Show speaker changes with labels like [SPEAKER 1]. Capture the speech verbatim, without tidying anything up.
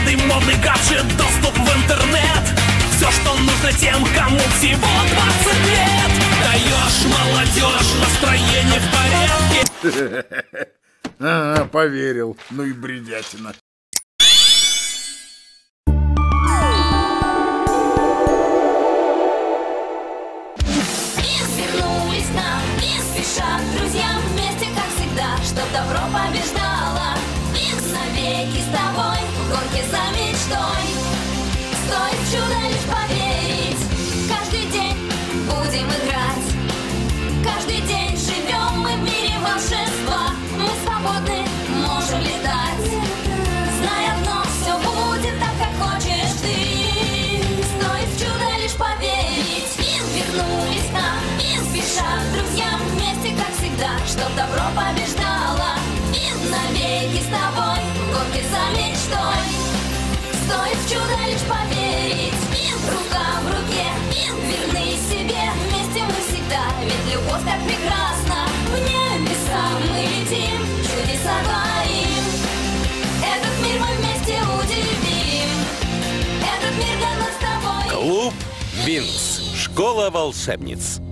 [SPEAKER 1] каждый модный гаджет, доступ в интернет. Все, что нужно тем, кому всего двадцать лет. Даешь молодежь настроение в порядке.
[SPEAKER 2] Ага, поверил. Ну и бредятина.
[SPEAKER 3] Вернулись к нам, не спешат друзья, вместе, как всегда, чтоб добро побеждало. Навеки с тобой в гонке за мечтой. Стоит в чудо лишь поверить. Каждый день будем играть. Каждый день живем мы в мире волшебства. Мы свободны, можем летать. Зная одно, все будет так, как хочешь ты. Стоит в чудо лишь поверить. Вернулись к нам, не спешат друзья, вместе, как всегда, чтоб добро побеждало. Навеки с тобой в гонке за мечтой. Стоит в чудо лишь поверить. Рука в руке, верны себе, вместе мы всегда. Ведь любовь так прекрасна. В небеса мы летим, чудеса творим. Этот мир мы вместе удивим. Этот мир для нас с тобой.
[SPEAKER 4] Клуб Винкс. Школа волшебниц.